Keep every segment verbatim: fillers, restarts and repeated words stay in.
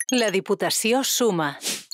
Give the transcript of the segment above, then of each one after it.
La Diputació suma.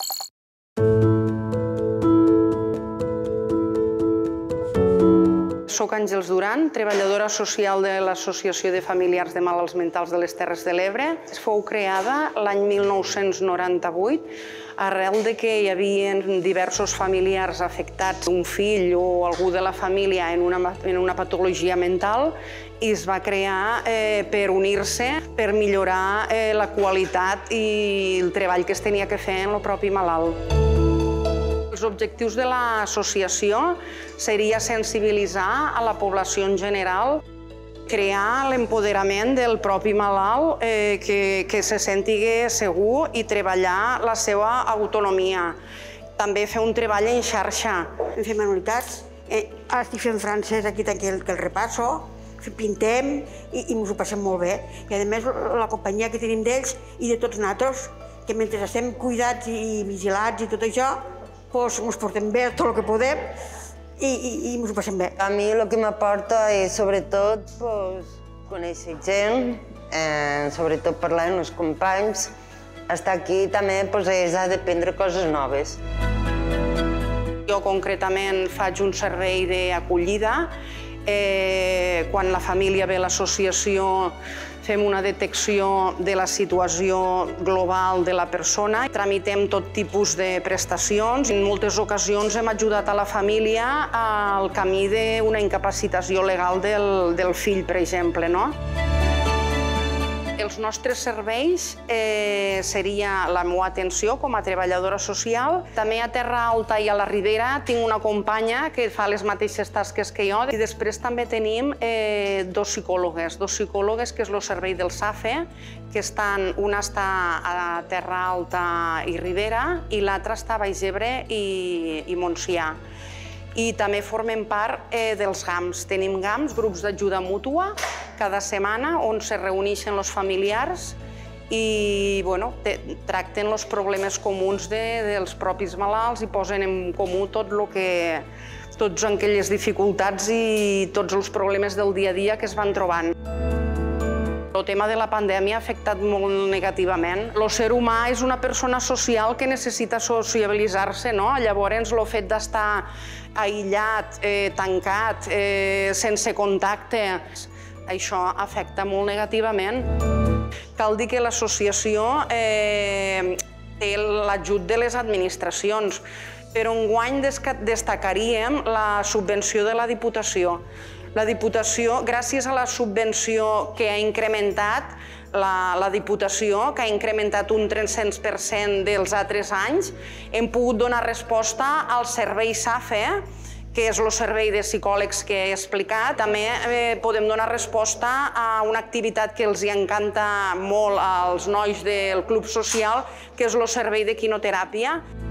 Soc Àngels Duran, treballadora social de l'Associació de Familiars de Malalts Mentals de les Terres de l'Ebre. Fou creada l'any mil nou-cents noranta-vuit arrel de que hi havia diversos familiars afectats, un fill o algú de la família en una, en una patologia mental, i es va crear eh, per unir-se, per millorar eh, la qualitat i el treball que es tenia que fer en el propi malalt. Els objectius de l'associació seria sensibilitzar a la població en general, crear l'empoderament del propi malalt, eh, que, que se senti segur i treballar la seva autonomia. També fer un treball en xarxa. Fem manualitats. Eh, ara estic fent francès, aquí que el, que el repasso, pintem i, i ens ho passem molt bé. I a més la companyia que tenim d'ells i de tots nosaltres, que mentre estem cuidats i vigilats i tot això, doncs ens portem bé tot el que podem i, i, i ens ho passem bé. A mi el que m'aporta és sobretot pues, conèixer gent, eh, sobretot parlar amb els companys. Estar aquí també pues, és aprendre coses noves. Jo concretament faig un servei d'acollida. Eh, quan la família ve a l'associació fem una detecció de la situació global de la persona, tramitem tot tipus de prestacions. En moltes ocasions hem ajudat a la família al camí d'una incapacitació legal del, del fill, per exemple, no? Els nostres serveis eh, seria la meva atenció com a treballadora social. També a Terra Alta i a la Ribera tinc una companya que fa les mateixes tasques que jo. I després també tenim eh, dos psicòlogues, dos psicòlogues que és el servei del SAFE, que estan, una està a Terra Alta i Ribera i l'altra està a Baix Ebre i, i Montsià. I també formem part eh, dels GAMS. Tenim GAMS, grups d'ajuda mútua, cada setmana, on se reuneixen els familiars i bueno, te, tracten els problemes comuns de, dels propis malalts i posen en comú tot lo que, tots aquelles dificultats i tots els problemes del dia a dia que es van trobant. El tema de la pandèmia ha afectat molt negativament. El ser humà és una persona social que necessita sociabilitzar-se, no? Llavors, el fet d'estar aïllat, eh, tancat, eh, sense contacte, això afecta molt negativament. Cal dir que l'associació eh, té l'ajut de les administracions, però enguany destacaríem la subvenció de la Diputació. La Diputació, gràcies a la subvenció que ha incrementat la, la Diputació, que ha incrementat un tres-cents per cent dels altres anys, hem pogut donar resposta al servei SAFE, que és el servei de psicòlegs que he explicat. També eh, podem donar resposta a una activitat que els encanta molt als nois del Club Social, que és el servei de quinoteràpia.